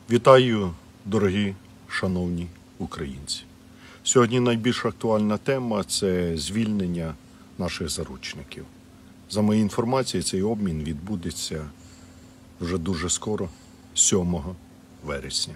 Вітаю, дорогі, шановні українці. Сьогодні найбільш актуальна тема – це звільнення наших заручників. За моєю інформацією, цей обмін відбудеться вже дуже скоро, 7 вересня.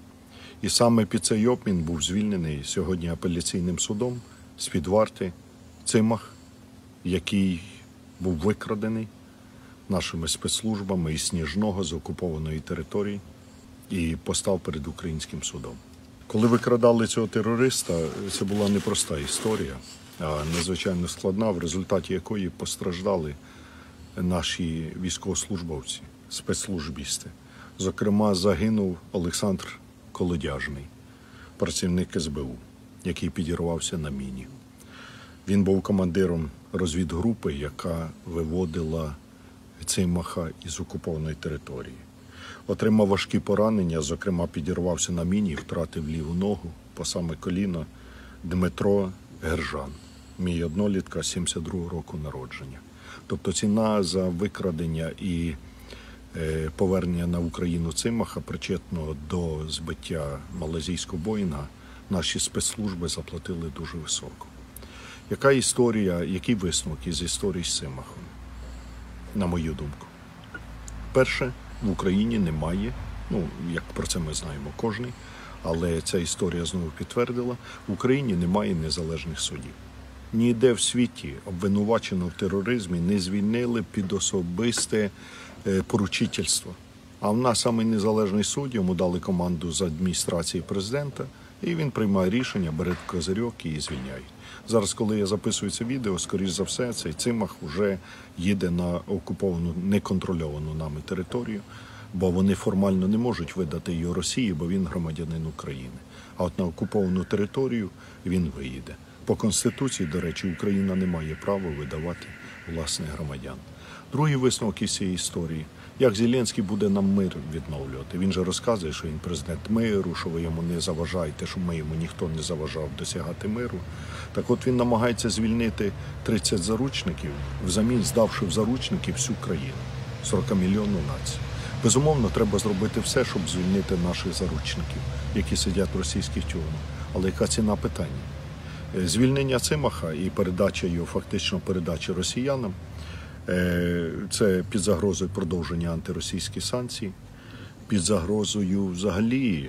І саме під цей обмін був звільнений сьогодні апеляційним судом з-під варти Цимах, який був викрадений нашими спецслужбами із Сніжного, з окупованої території, і постав перед українським судом. Коли викрадали цього терориста, це була непроста історія, а надзвичайно складна, в результаті якої постраждали наші військовослужбовці, спецслужбісти. Зокрема, загинув Олександр Колодяжний, працівник СБУ, який підірвався на міні. Він був командиром розвідгрупи, яка виводила Цимаха із окупованої території. Отримав важкі поранення, зокрема підірвався на міні і втратив ліву ногу по саме коліно Дмитро Гержан, мій однолітка 72-го року народження. Тобто ціна за викрадення і повернення на Україну Цимаха, причетного до збиття малайзійського Боїнга, наші спецслужби заплатили дуже високо. Яка історія, які висновки з історії з Цимахом, на мою думку? Перше, в Україні немає, як про це ми знаємо кожний, але ця історія знову підтвердила, в Україні немає незалежних судів. Ніде в світі обвинуваченого в тероризмі не звільнили під особисте поручительство. А в нас самий незалежний суд, йому дали команду з адміністрації президента, і він приймає рішення, бере козирьок і звільняє. Зараз, коли я записую це відео, скоріш за все, цей Цимах вже їде на окуповану, неконтрольовану нами територію, бо вони формально не можуть видати його Росії, бо він громадянин України. А от на окуповану територію він виїде. По Конституції, до речі, Україна не має права видавати власних громадян. Другий висновок із цієї історії – як Зеленський буде нам мир відновлювати. Він же розказує, що він президент миру, що ви йому не заважаєте, що ми йому ніхто не заважав досягати миру. Так от він намагається звільнити 30 заручників, взамін здавши в заручники всю країну, 40-мільйонну націю. Безумовно, треба зробити все, щоб звільнити наших заручників, які сидять в російських тюрмах. Але яка ціна питання? Звільнення Цимаха і передача його, фактично передача росіянам, це під загрозою продовження антиросійських санкцій, під загрозою взагалі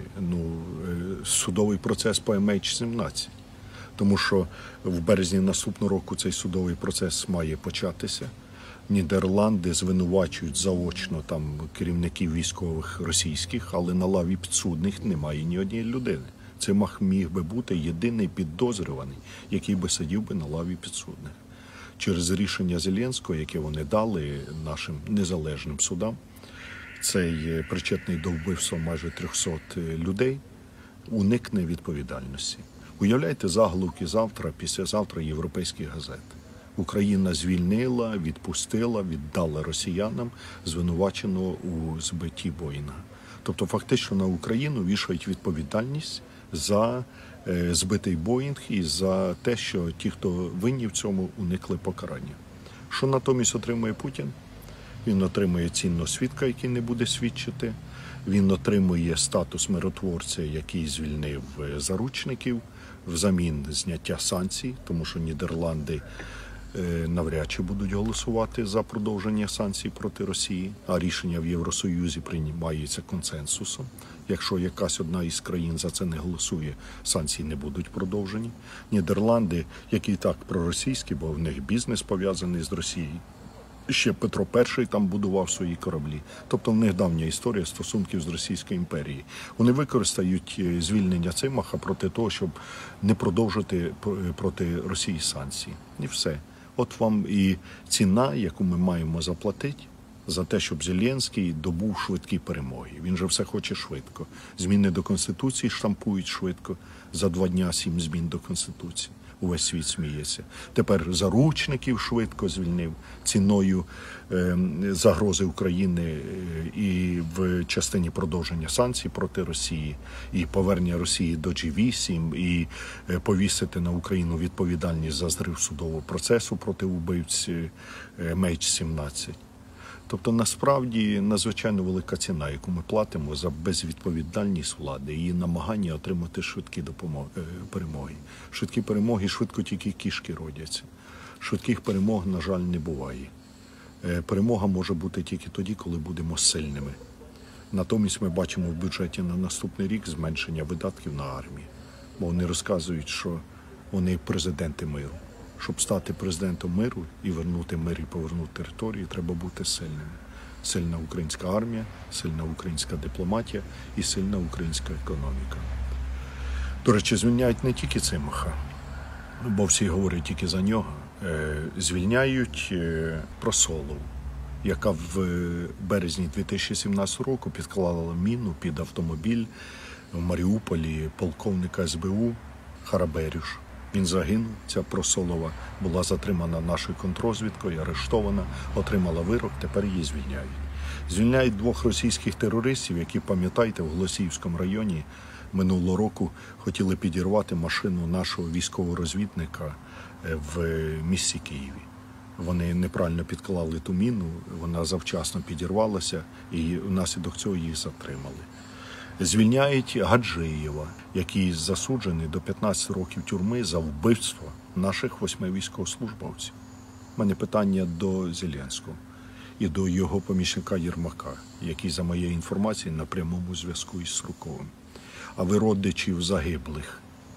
судовий процес по MH17. Тому що в березні наступного року цей судовий процес має початися. Нідерланди звинувачують заочно там керівників військових російських, але на лаві підсудних немає ні однієї людини. Цимах міг би бути єдиний підозрюваний, який би сидів би на лаві підсудних. Через рішення Зеленського, яке вони дали нашим незалежним судам, цей причетний до вбивства майже 300 людей уникне відповідальності. Уявляєте заголовки завтра, післязавтра європейських газет. Україна звільнила, відпустила, віддала росіянам звинуваченого у збитті Боїнга. Тобто фактично на Україну вішають відповідальність за збитий Боїнг і за те, що ті, хто винні в цьому, уникли покарання. Що натомість отримує Путін? Він отримує цінного свідка, який не буде свідчити. Він отримує статус миротворця, який звільнив заручників, взамін зняття санкцій, тому що Нідерланди навряд чи будуть голосувати за продовження санкцій проти Росії, а рішення в Євросоюзі приймаються консенсусом. Якщо якась одна із країн за це не голосує, санкції не будуть продовжені. Нідерланди, які і так проросійські, бо в них бізнес пов'язаний з Росією, ще Петро І там будував свої кораблі. Тобто в них давня історія стосунків з Російською імперією. Вони використають звільнення Цимаха проти того, щоб не продовжити проти Росії санкції. І все. От вам і ціна, яку ми маємо заплатити за те, щоб Зеленський добув швидкі перемоги. Він же все хоче швидко. Зміни до Конституції штампують швидко. За 2 дня 7 змін до Конституції. Увесь світ сміється. Тепер заручників швидко звільнив ціною загрози України і в частині продовження санкцій проти Росії, і повернення Росії до G8, і повісити на Україну відповідальність за зрив судового процесу проти вбивць MH17. Тобто, насправді, надзвичайно велика ціна, яку ми платимо за безвідповідальність влади і намагання отримати швидкі перемоги. Швидкі перемоги швидко тільки кішки родяться. Швидких перемог, на жаль, не буває. Перемога може бути тільки тоді, коли будемо сильними. Натомість ми бачимо в бюджеті на наступний рік зменшення видатків на армію. Бо вони розказують, що вони президенти миру. Щоб стати президентом миру і вернути мир, і повернути територію, треба бути сильними. Сильна українська армія, сильна українська дипломатія і сильна українська економіка. До речі, звільняють не тільки Цимаха, бо всі говорять тільки за нього. Звільняють Просолову, яка в березні 2017 року підклала міну під автомобіль в Маріуполі полковника СБУ Хараберюш. Він загинув, ця Просолова була затримана нашою контррозвідкою, арештована, отримала вирок, тепер її звільняють. Звільняють 2 російських терористів, які, пам'ятаєте, в Голосіївському районі минулого року хотіли підірвати машину нашого військового розвідника в місті Києві. Вони неправильно підклали ту міну, вона завчасно підірвалася, і внаслідок цього їх затримали. Звільняють Гаджиєва, який засуджений до 15 років тюрми за вбивство наших 8 військовослужбовців. У мене питання до Зеленського і до його помічника Єрмака, який, за моєю інформацією, на прямому зв'язку із Струковим. А ви родичів загиблих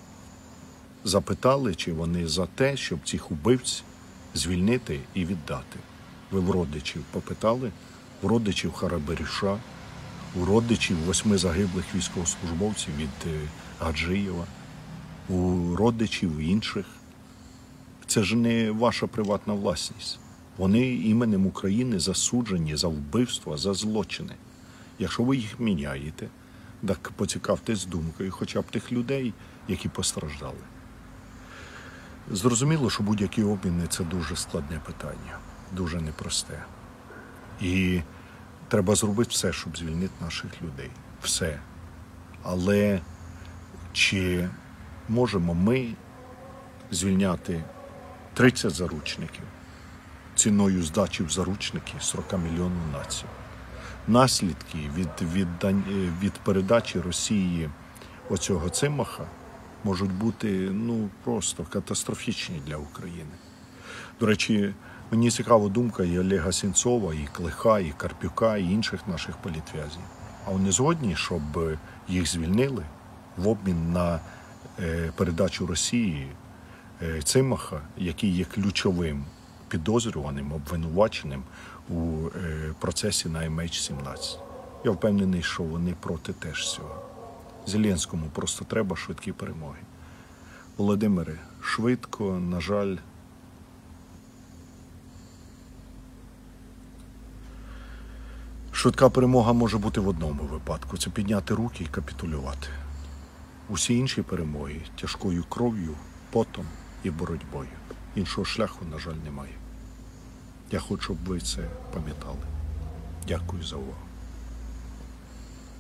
запитали, чи вони за те, щоб цих убивць звільнити і віддати? Ви в родичів попитали? В родичів Хараберюша, у родичів 8 загиблих військовослужбовців від Гаджиєва, у родичів інших. Це ж не ваша приватна власність. Вони іменем України засуджені за вбивство, за злочини. Якщо ви їх міняєте, так поцікавтесь думкою хоча б тих людей, які постраждали. Зрозуміло, що будь-які обміни – це дуже складне питання, дуже непросте. І треба зробити все, щоб звільнити наших людей. Все. Але чи можемо ми звільняти 30 заручників ціною здачі в заручники 40-мільйонну націю? Наслідки від передачі Росії оцього Цимаха можуть бути просто катастрофічні для України. До речі, мені цікава думка і Олега Сенцова, і Клиха, і Карпюка, і інших наших політв'язнів. А вони згодні, щоб їх звільнили в обмін на передачу Росії Цимаха, який є ключовим підозрюваним, обвинуваченим у процесі на MH17. Я впевнений, що вони проти теж цього. Зеленському просто треба швидкі перемоги. Володимире, швидко, на жаль, швидка перемога може бути в одному випадку – це підняти руки і капітулювати. Усі інші перемоги – тяжкою кров'ю, потом і боротьбою. Іншого шляху, на жаль, немає. Я хочу, щоб ви це пам'ятали. Дякую за увагу.